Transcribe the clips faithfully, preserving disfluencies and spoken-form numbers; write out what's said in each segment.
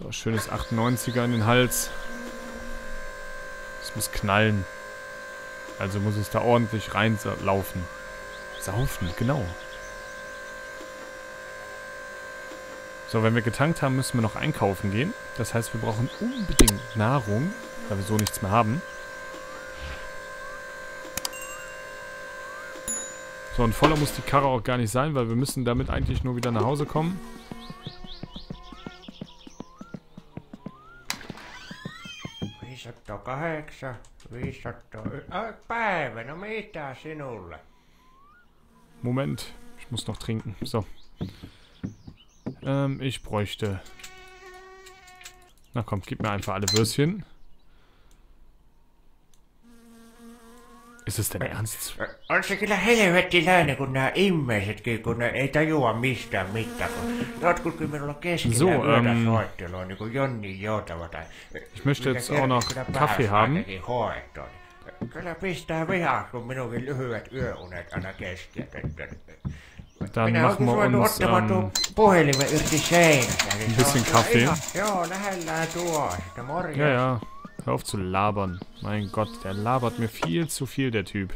So, schönes achtundneunziger in den Hals. Es muss knallen. Also muss es da ordentlich reinlaufen. Saufen, genau. So, wenn wir getankt haben, müssen wir noch einkaufen gehen. Das heißt, wir brauchen unbedingt Nahrung, weil wir so nichts mehr haben. So, und voller muss die Karre auch gar nicht sein, weil wir müssen damit eigentlich nur wieder nach Hause kommen. viisisataakahdeksan, viisisataa... Päivä, no mitä sinulle? Moment, ich muss noch trinken. So. Ähm, ich bräuchte... Na komm, gib mir einfach alle Würstchen. Ist es denn ernst? On se kyllä helvettiläinen, kun nämä ihmisetkin, kun ne ei tajua mistään mitään. Kun jotkukin minulla keskellä so, yötä ähm, soittelua, niin kuin Jonni Joutava tai... Ich möchte jetzt auch noch Kaffee haben. Kyllä pistää vihaksi, kun minunkin lyhyet yöunet aina keskeytetään. Dann machen wir uns ähm, puhelimen irti seinästä. ein bisschen Kaffee. Joo, lähellään tuo. Ja, ja. Hör auf zu labern. Mein Gott, der labert mir viel zu viel, der Typ.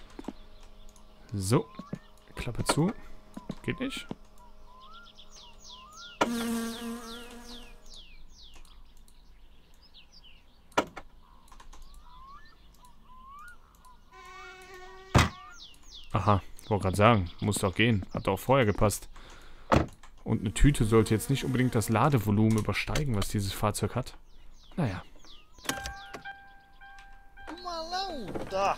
So. Klappe zu. Geht nicht. Aha, wollte gerade sagen. Muss doch gehen. Hat doch vorher gepasst. Und eine Tüte sollte jetzt nicht unbedingt das Ladevolumen übersteigen, was dieses Fahrzeug hat. Naja. Da.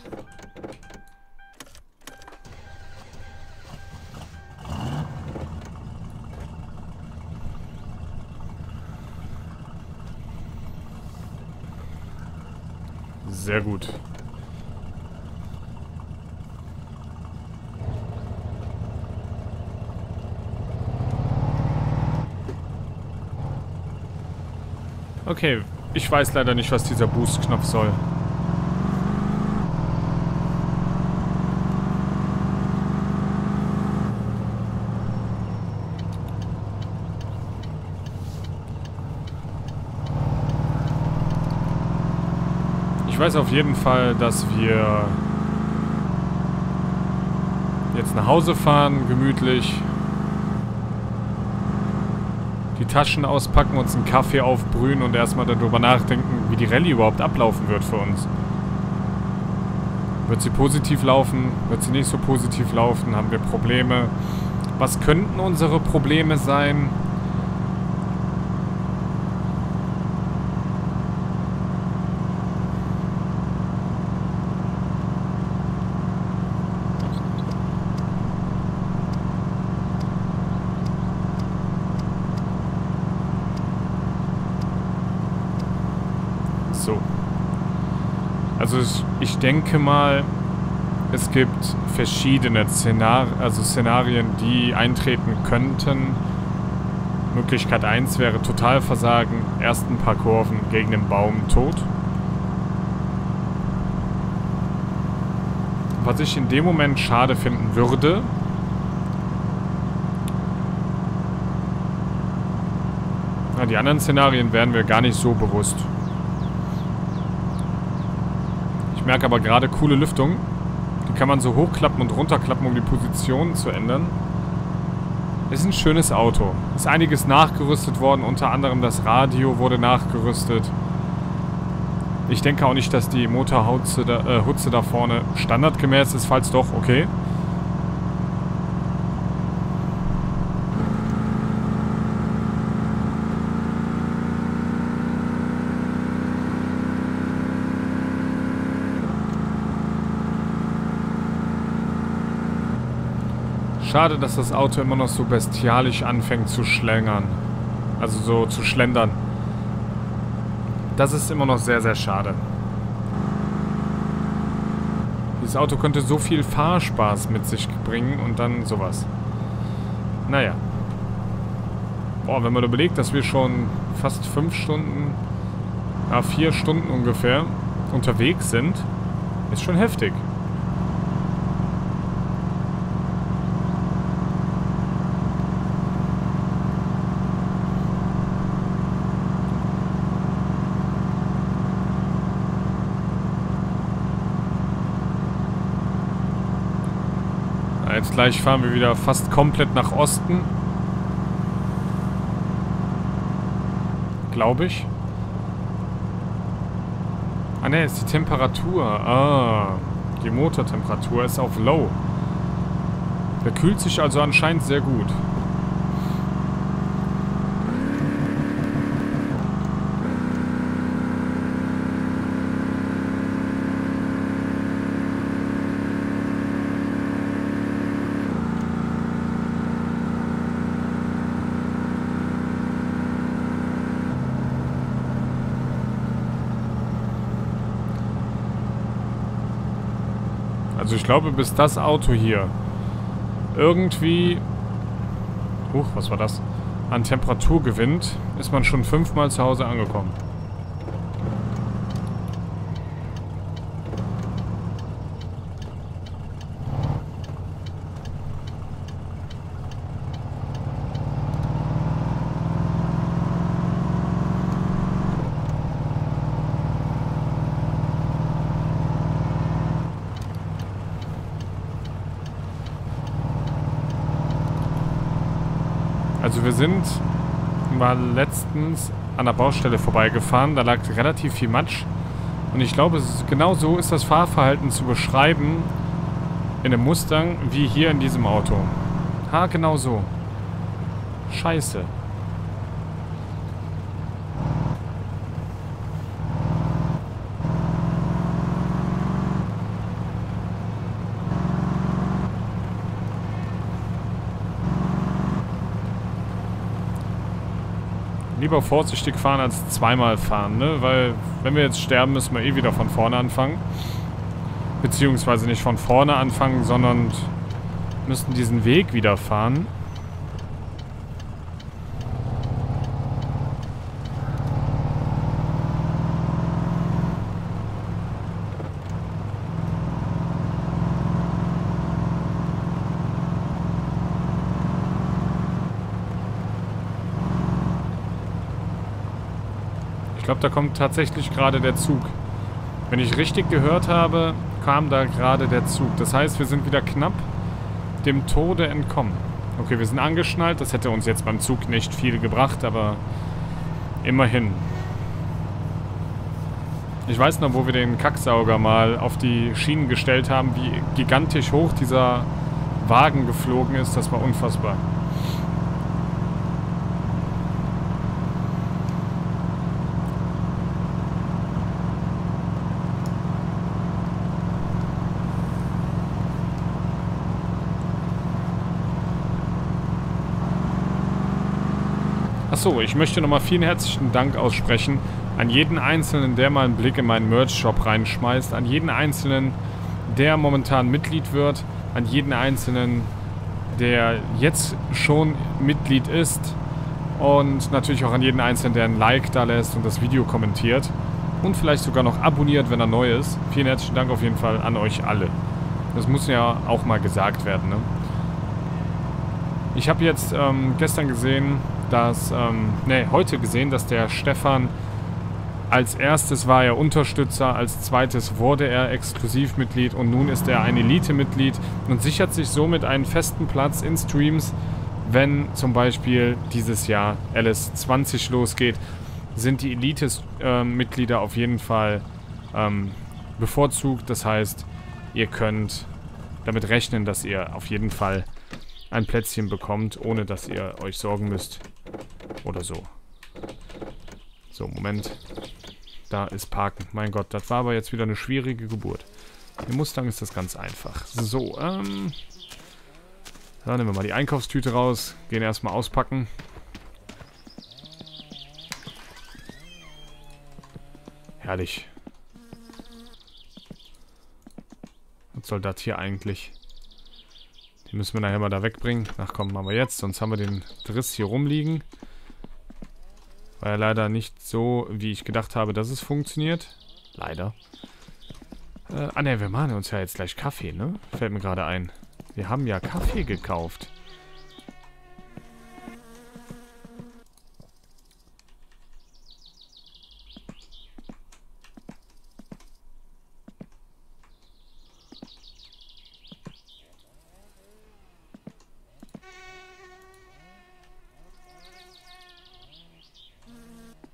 Sehr gut. Okay, ich weiß leider nicht, was dieser Boost-Knopf soll. Ich weiß auf jeden Fall, dass wir jetzt nach Hause fahren, gemütlich. Die Taschen auspacken, uns einen Kaffee aufbrühen und erstmal darüber nachdenken, wie die Rallye überhaupt ablaufen wird für uns. Wird sie positiv laufen? Wird sie nicht so positiv laufen? Haben wir Probleme? Was könnten unsere Probleme sein? So. Also ich, ich denke mal, es gibt verschiedene Szenar also Szenarien, die eintreten könnten. Möglichkeit eins wäre Totalversagen, ersten paar Kurven gegen den Baum tot. Was ich in dem Moment schade finden würde, na, die anderen Szenarien wären wir gar nicht so bewusst. Ich merke aber gerade coole Lüftung. Die kann man so hochklappen und runterklappen, um die Position zu ändern. Ist ein schönes Auto. Ist einiges nachgerüstet worden, unter anderem das Radio wurde nachgerüstet. Ich denke auch nicht, dass die Motorhutze da, äh, Hutze da vorne standardgemäß ist, falls doch, okay. Schade, dass das Auto immer noch so bestialisch anfängt zu schlängern. Also so zu schlendern. Das ist immer noch sehr, sehr schade. Dieses Auto könnte so viel Fahrspaß mit sich bringen und dann sowas. Naja. Boah, wenn man überlegt, dass wir schon fast fünf Stunden, ja, vier Stunden ungefähr unterwegs sind, ist schon heftig. jetzt gleich fahren wir wieder fast komplett nach Osten. Glaube ich. Ah ne, ist die Temperatur. Ah, die Motortemperatur ist auf Low. Der kühlt sich also anscheinend sehr gut. Also ich glaube, bis das Auto hier irgendwie, huch, was war das, an Temperatur gewinnt, ist man schon fünfmal zu Hause angekommen. Also wir sind mal letztens an der Baustelle vorbeigefahren, da lag relativ viel Matsch. Und ich glaube, es ist, genau so ist das Fahrverhalten zu beschreiben in einem Mustang wie hier in diesem Auto. Ha, genau so. Scheiße. Lieber vorsichtig fahren als zweimal fahren, ne? Weil, wenn wir jetzt sterben, müssen wir eh wieder von vorne anfangen. Beziehungsweise nicht von vorne anfangen, sondern müssen diesen Weg wieder fahren. Ich glaube, da kommt tatsächlich gerade der Zug. Wenn ich richtig gehört habe, kam da gerade der Zug. Das heißt, wir sind wieder knapp dem Tode entkommen. Okay, wir sind angeschnallt. Das hätte uns jetzt beim Zug nicht viel gebracht, aber immerhin. Ich weiß noch, wo wir den Kacksauger mal auf die Schienen gestellt haben, wie gigantisch hoch dieser Wagen geflogen ist. Das war unfassbar. Achso, ich möchte nochmal vielen herzlichen Dank aussprechen an jeden Einzelnen, der mal einen Blick in meinen Merch-Shop reinschmeißt, an jeden Einzelnen, der momentan Mitglied wird, an jeden Einzelnen, der jetzt schon Mitglied ist und natürlich auch an jeden Einzelnen, der ein Like da lässt und das Video kommentiert und vielleicht sogar noch abonniert, wenn er neu ist. Vielen herzlichen Dank auf jeden Fall an euch alle. Das muss ja auch mal gesagt werden, ne? Ich habe jetzt ähm, gestern gesehen, dass, ähm, ne, heute gesehen, dass der Stefan als erstes war er Unterstützer, als zweites wurde er Exklusivmitglied und nun ist er ein Elite-Mitglied und sichert sich somit einen festen Platz in Streams, wenn zum Beispiel dieses Jahr L S zwanzig losgeht, sind die Elite-Mitglieder auf jeden Fall ähm, bevorzugt. Das heißt, ihr könnt damit rechnen, dass ihr auf jeden Fall ein Plätzchen bekommt, ohne dass ihr euch sorgen müsst. Oder so. So, Moment. Da ist Parken. Mein Gott, das war aber jetzt wieder eine schwierige Geburt. Im Mustang ist das ganz einfach. So, ähm... dann nehmen wir mal die Einkaufstüte raus. Gehen erstmal auspacken. Herrlich. Was soll das hier eigentlich? Die müssen wir nachher mal da wegbringen. Ach komm, machen wir jetzt. Sonst haben wir den Driss hier rumliegen. War ja leider nicht so, wie ich gedacht habe, dass es funktioniert. Leider. Äh, ah ne, wir machen uns ja jetzt gleich Kaffee, ne? Fällt mir gerade ein. Wir haben ja Kaffee gekauft.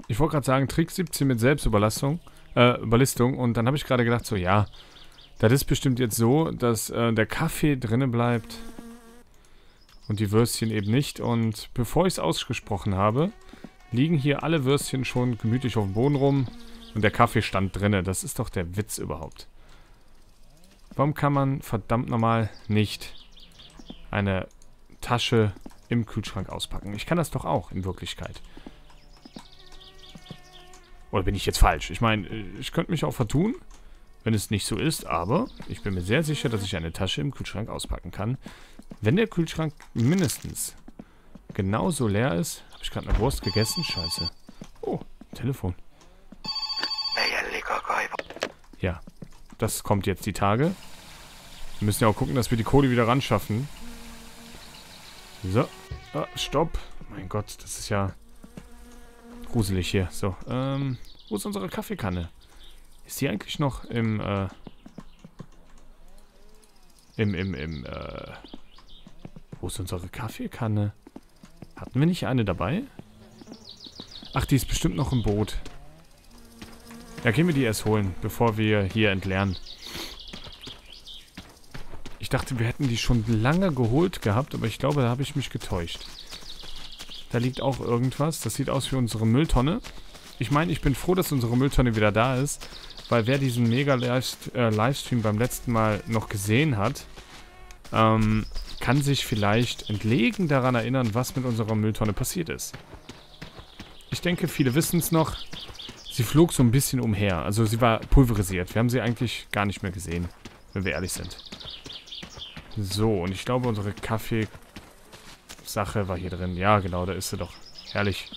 Ich wollte gerade sagen, Trick siebzehn mit Selbstüberlastung, äh, Überlistung. Und dann habe ich gerade gedacht, so, ja, das ist bestimmt jetzt so, dass äh, der Kaffee drinne bleibt und die Würstchen eben nicht. Und bevor ich es ausgesprochen habe, liegen hier alle Würstchen schon gemütlich auf dem Boden rum und der Kaffee stand drinne. Das ist doch der Witz überhaupt. Warum kann man verdammt nochmal nicht eine Tasche im Kühlschrank auspacken? Ich kann das doch auch in Wirklichkeit. Oder bin ich jetzt falsch? Ich meine, ich könnte mich auch vertun, wenn es nicht so ist, aber ich bin mir sehr sicher, dass ich eine Tasche im Kühlschrank auspacken kann. Wenn der Kühlschrank mindestens genauso leer ist. Habe ich gerade eine Wurst gegessen? Scheiße. Oh, Telefon. Ja, das kommt jetzt die Tage. Wir müssen ja auch gucken, dass wir die Kohle wieder ran schaffen. So. Ah, stopp. Mein Gott, das ist ja gruselig hier. So, ähm, wo ist unsere Kaffeekanne? Ist die eigentlich noch im, äh, im, im, im, äh, wo ist unsere Kaffeekanne? Hatten wir nicht eine dabei? Ach, die ist bestimmt noch im Boot. Ja, gehen wir die erst holen, bevor wir hier entleeren. Ich dachte, wir hätten die schon lange geholt gehabt, aber ich glaube, da habe ich mich getäuscht. Da liegt auch irgendwas. Das sieht aus wie unsere Mülltonne. Ich meine, ich bin froh, dass unsere Mülltonne wieder da ist, weil wer diesen Mega-Livestream beim letzten Mal noch gesehen hat, ähm, kann sich vielleicht entlegen daran erinnern, was mit unserer Mülltonne passiert ist. Ich denke, viele wissen es noch. Sie flog so ein bisschen umher. Also sie war pulverisiert. Wir haben sie eigentlich gar nicht mehr gesehen, wenn wir ehrlich sind. So, und ich glaube, unsere Kaffeesache war hier drin. Ja, genau, da ist sie doch. Herrlich.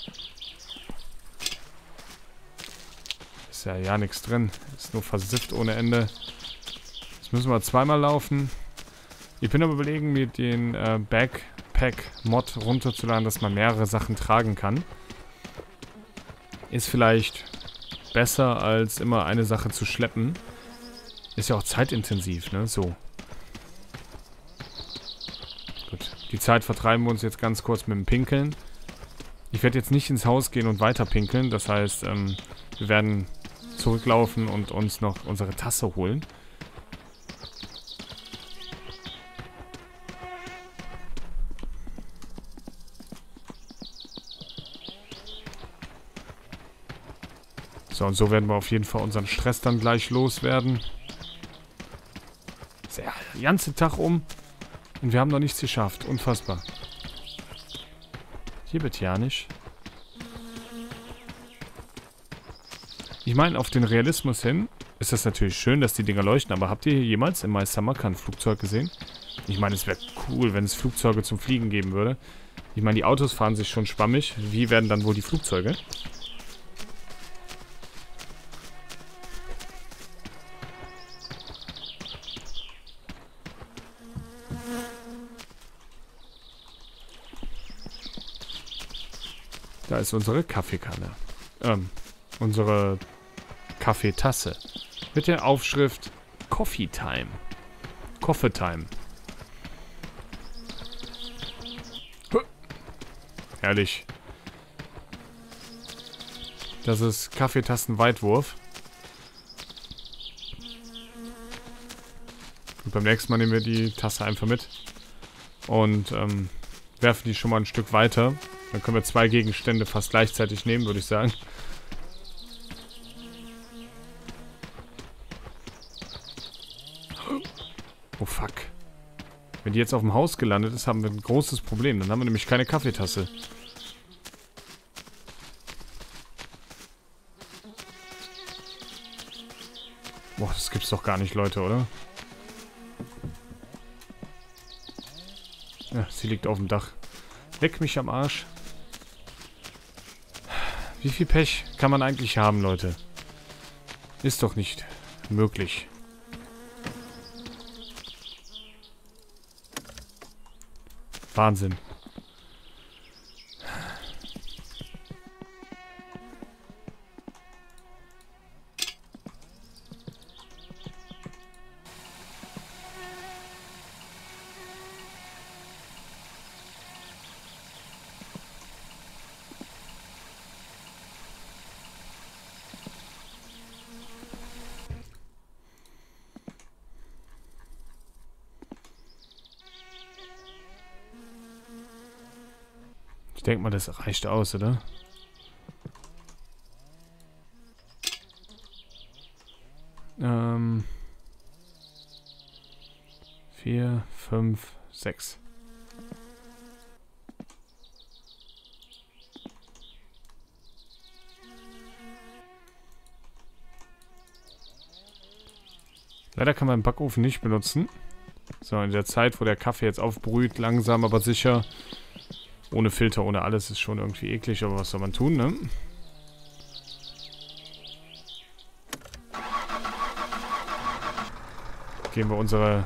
Ist ja ja nichts drin. Ist nur versifft ohne Ende. Jetzt müssen wir zweimal laufen. Ich bin aber überlegen, mir den äh, Backpack-Mod runterzuladen, dass man mehrere Sachen tragen kann. Ist vielleicht besser, als immer eine Sache zu schleppen. Ist ja auch zeitintensiv, ne? So. Gut. Die Zeit vertreiben wir uns jetzt ganz kurz mit dem Pinkeln. Ich werde jetzt nicht ins Haus gehen und weiter pinkeln. Das heißt, ähm, wir werden zurücklaufen und uns noch unsere Tasse holen. So, und so werden wir auf jeden Fall unseren Stress dann gleich loswerden. Ist ja der ganze Tag um. Und wir haben noch nichts geschafft. Unfassbar. Hier bitte ja nicht. Ich meine, auf den Realismus hin ist das natürlich schön, dass die Dinger leuchten. Aber habt ihr jemals im Meistermark ein Flugzeug gesehen? Ich meine, es wäre cool, wenn es Flugzeuge zum Fliegen geben würde. Ich meine, die Autos fahren sich schon schwammig. Wie werden dann wohl die Flugzeuge? Da ist unsere Kaffeekanne. Ähm, unsere Kaffeetasse. Mit der Aufschrift Coffee Time. Coffee Time. Huh. Herrlich. Das ist Kaffeetassenweitwurf. Und beim nächsten Mal nehmen wir die Tasse einfach mit. Und ähm, werfen die schon mal ein Stück weiter. Dann können wir zwei Gegenstände fast gleichzeitig nehmen, würde ich sagen. Oh fuck. Wenn die jetzt auf dem Haus gelandet ist, haben wir ein großes Problem. Dann haben wir nämlich keine Kaffeetasse. Boah, das gibt's doch gar nicht, Leute, oder? Ja, sie liegt auf dem Dach. Leck mich am Arsch. Wie viel Pech kann man eigentlich haben, Leute? Ist doch nicht möglich. Wahnsinn. Ich denke mal, das reicht aus, oder? Ähm... Vier, fünf, sechs. Leider kann man den Backofen nicht benutzen. So, in der Zeit, wo der Kaffee jetzt aufbrüht, langsam, aber sicher. Ohne Filter, ohne alles, ist schon irgendwie eklig, aber was soll man tun, ne? Gehen wir unsere...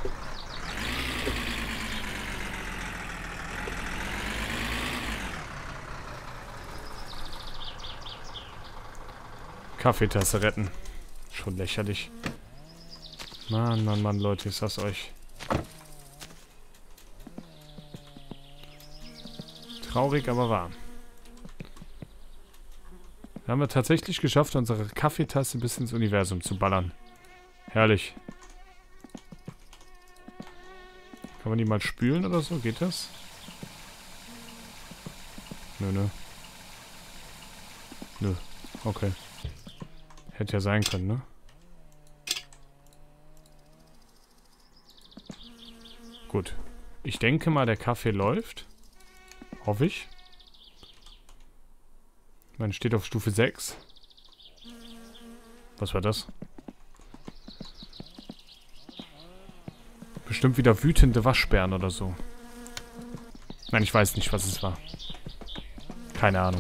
Kaffeetasse retten. Schon lächerlich. Mann, Mann, Mann, Leute, ich sag's euch. Traurig, aber wahr. Da haben wir tatsächlich geschafft, unsere Kaffeetasse bis ins Universum zu ballern. Herrlich. Kann man die mal spülen oder so? Geht das? Nö, nö. Nö. Okay. Hätte ja sein können, ne? Gut. Ich denke mal, der Kaffee läuft. Hoffe ich. Man steht auf Stufe sechs. Was war das? Bestimmt wieder wütende Waschbären oder so. Nein, ich weiß nicht, was es war. Keine Ahnung.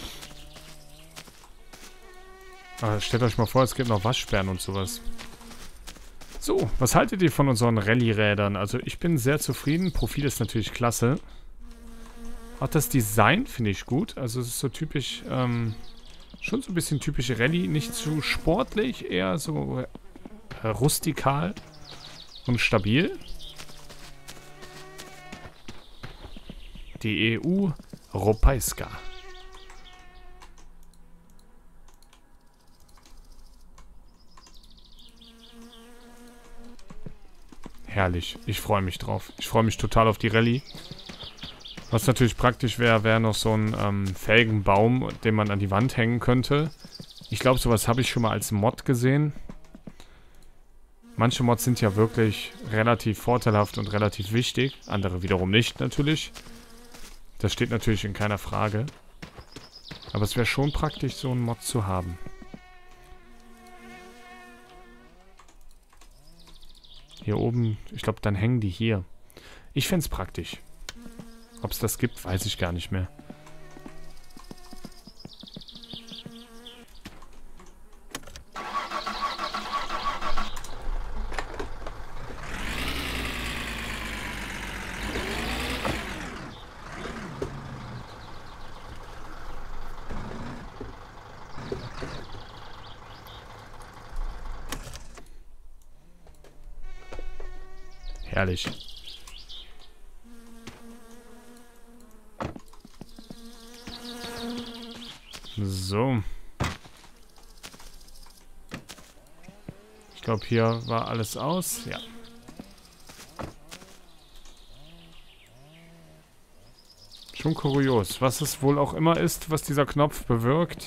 Aber stellt euch mal vor, es gibt noch Waschbären und sowas. So, was haltet ihr von unseren Rallye-Rädern? Also ich bin sehr zufrieden. Profil ist natürlich klasse. Auch das Design finde ich gut. Also es ist so typisch, ähm, schon so ein bisschen typische Rallye. Nicht zu sportlich, eher so äh, rustikal und stabil. Die E U Europejska. Herrlich. Ich freue mich drauf. Ich freue mich total auf die Rallye. Was natürlich praktisch wäre, wäre noch so ein ähm, Felgenbaum, den man an die Wand hängen könnte. Ich glaube, sowas habe ich schon mal als Mod gesehen. Manche Mods sind ja wirklich relativ vorteilhaft und relativ wichtig. Andere wiederum nicht, natürlich. Das steht natürlich in keiner Frage. Aber es wäre schon praktisch, so einen Mod zu haben. Hier oben, ich glaube, dann hängen die hier. Ich fände es praktisch. Ob es das gibt, weiß ich gar nicht mehr. Herrlich. So. Ich glaube, hier war alles aus. Ja. Schon kurios. Was es wohl auch immer ist, was dieser Knopf bewirkt.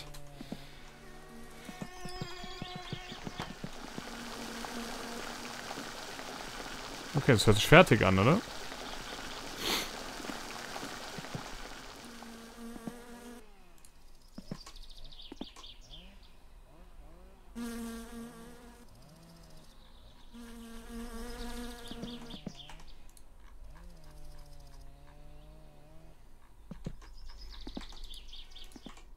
Okay, das hört sich fertig an, oder?